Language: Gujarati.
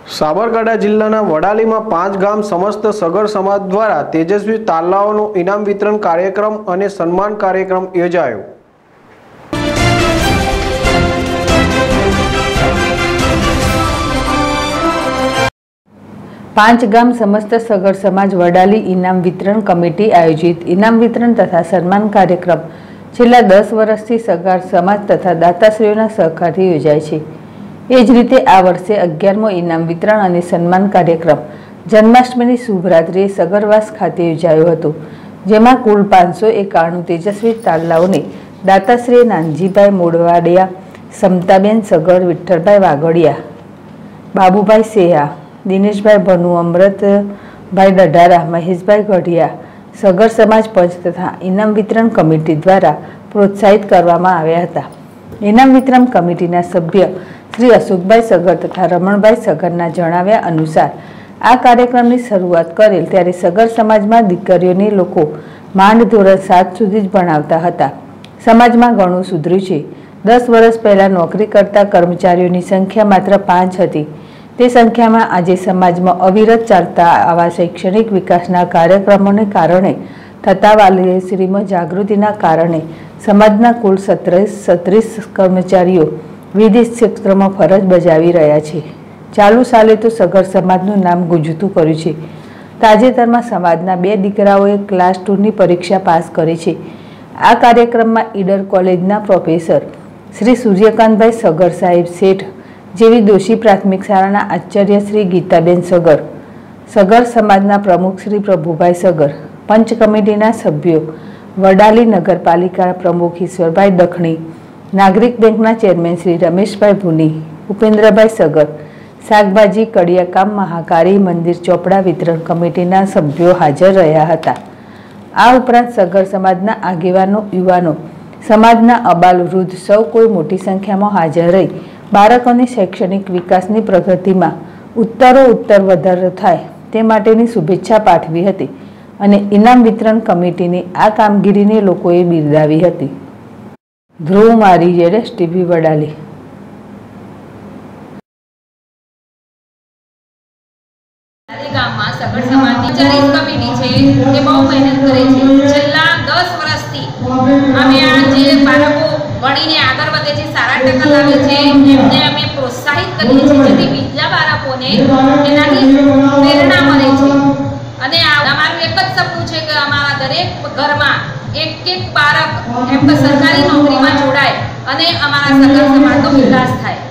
સાબરકાંઠા જિલ્લાના વડાલીમાં 5 ગામ સમસ્ત સગર સમાજ દ્વારા તેજસ્વી તાલાઓનો ઇનામ વિતરણ કાર્યક્રમ અને સન્માન કાર્યક્રમ યોજાયો। પાંચ ગામ સમસ્ત સગર સમાજ વડાલી ઇનામ વિતરણ કમિટી આયોજિત ઇનામ વિતરણ તથા સન્માન કાર્યક્રમ છેલ્લા 10 વર્ષથી સગર સમાજ તથા દાતાશ્રીઓના સહકારથી યોજાય છે। એ જ રીતે આ વર્ષે 11મો ઇનામ વિતરણ અને સન્માન કાર્યક્રમ જન્માષ્ટમીની શુભરાત્રિએ સગરવાસ ખાતે યોજાયો હતો, જેમાં કુલ 591 તેજસ્વી તાલાઓને દાતાશ્રી નાનજીભાઈ મોડવાડિયા, સમતાબેન સગર, વિઠ્ઠલભાઈ વાગડિયા, બાબુભાઈ સેહા, દિનેશભાઈ ભનુ, અમૃતભાઈ ડઢારા, મહેશભાઈ ગઢિયા સગર સમાજ પંચ તથા ઇનામ વિતરણ કમિટી દ્વારા પ્રોત્સાહિત કરવામાં આવ્યા હતા। ઇનામ વિતરણ કમિટીના સભ્ય શ્રી અશોકભાઈ સગર તથા રમણભાઈ સગરના જણાવ્યા અનુસાર આ કાર્યક્રમની શરૂઆત કરેલ ત્યારે સગર સમાજમાં દીકરીઓને લોકો માંડ ધોરણ 7 સુધી જ ભણાવતા હતા। સમાજમાં ઘણું સુધર્યું છે। 10 વર્ષ પહેલા નોકરી કરતા કર્મચારીઓની સંખ્યા માત્ર 5 હતી। તે સંખ્યામાં આજે સમાજમાં અવિરત ચાલતા આવા શૈક્ષણિક વિકાસના કાર્યક્રમોને કારણે થતા વાલીશ્રીમાં જાગૃતિના કારણે સમાજના કુલ 36 કર્મચારીઓ વિવિધ ક્ષેત્રોમાં ફરજ બજાવી રહ્યા છે। ચાલુ સાલે તો સગર સમાજનું નામ ગુંજતું કર્યું છે। તાજેતરમાં સમાજના 2 દીકરાઓએ ક્લાસ 2ની પરીક્ષા પાસ કરી છે। આ કાર્યક્રમમાં ઈડર કોલેજના પ્રોફેસર શ્રી સૂર્યકાંતભાઈ સગર સાહેબ શેઠ જેવી દોશી પ્રાથમિક શાળાના આચાર્ય શ્રી ગીતાબેન સગર, સગર સમાજના પ્રમુખ શ્રી પ્રભુભાઈ સગર, પંચ કમિટીના સભ્યો, વડાલી નગરપાલિકા પ્રમુખ ઈશ્વરભાઈ દખણી, નાગરિક બેંકના ચેરમેન શ્રી રમેશભાઈ ભુની, ઉપેન્દ્રભાઈ સગર, શાકભાજી કડિયાકામ મહાકાળી મંદિર ચોપડા વિતરણ કમિટીના સભ્યો હાજર રહ્યા હતા। આ ઉપરાંત સગર સમાજના આગેવાનો, યુવાનો, સમાજના અબાલ વૃદ્ધ સૌ કોઈ મોટી સંખ્યામાં હાજર રહી બાળકોની શૈક્ષણિક વિકાસની પ્રગતિમાં ઉત્તરોત્તર વધારો થાય તે માટેની શુભેચ્છા પાઠવી હતી અને ઇનામ વિતરણ કમિટીની આ કામગીરીને લોકોએ બિરદાવી હતી। ધ્રુવ મારી જેડેશ ટીવી વડાલી। ગામમાં સગર સમાજની 40 કમિટી છે તે બહુ મહેનત કરે છે। છેલ્લા 10 વર્ષથી અમે આ જે બાળકો ભણીને આગળ વધે છે, સારા ટકા લાવે છે, એમને અમે પ્રોત્સાહિત કરીએ છીએ જેથી બીજા બાળકોને એનાથી પ્રેરણા મળે છે। અને અમારું એક જ સપનું છે કે અમારા દરેક ઘરમાં એક બાળક એમ કે સરકારી નોકરીમાં જોડાય અને અમારા સગર સમાજનો વિકાસ થાય।